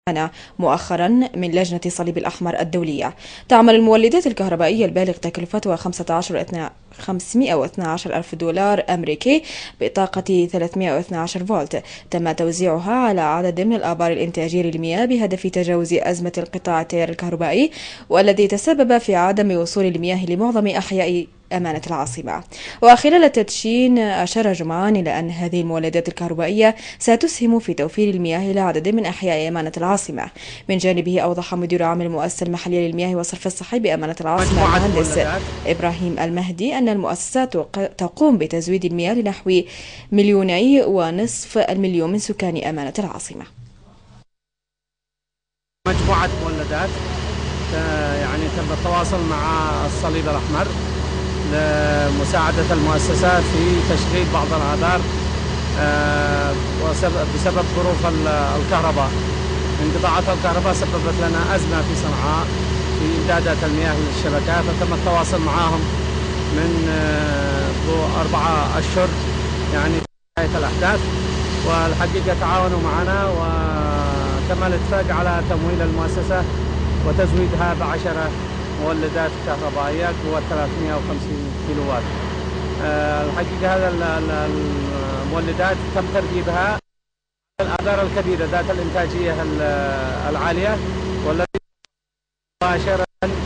مؤخرا من لجنة الصليب الأحمر الدولية. تعمل المولدات الكهربائية البالغ تكلفتها 512 ألف دولار أمريكي بطاقة 312 فولت. تم توزيعها على عدد من الآبار الإنتاجية للمياه بهدف تجاوز أزمة انقطاع التيار الكهربائي، والذي تسبب في عدم وصول المياه لمعظم أحياء أمانة العاصمة. وخلال التدشين أشار جمعان إلى أن هذه المولدات الكهربائية ستسهم في توفير المياه لعدد من أحياء أمانة العاصمة. من جانبه أوضح مدير عام المؤسسة المحلية للمياه والصرف الصحي بأمانة العاصمة المهندس إبراهيم المهدي أن المؤسسات تقوم بتزويد المياه لنحو 1.5 مليون من سكان أمانة العاصمة. مجموعة مولدات يعني تم التواصل مع الصليب الأحمر لمساعدة المؤسسات في تشغيل بعض الآبار بسبب ظروف الكهرباء. انقطاعات الكهرباء سببت لنا أزمة في صنعاء في إمدادات المياه للشبكات، فتم التواصل معهم من 4 أشهر يعني في بداية الأحداث، والحقيقة تعاونوا معنا وتم الاتفاق على تمويل المؤسسة وتزويدها ب10 مولدات كهربائية قوة 350 كيلووات. الحقيقة هذا المولدات تم تركيبها الآبار الكبيرة ذات الإنتاجية العالية، والتي مباشرة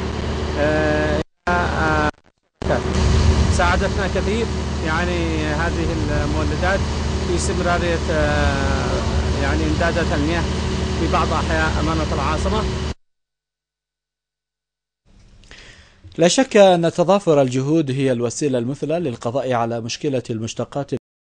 ساعدتنا كثير يعني هذه المولدات في استمرارية يعني إمدادات المياه في بعض أحياء أمانة العاصمة. لا شك أن تضافر الجهود هي الوسيلة المثلى للقضاء على مشكلة المشتقات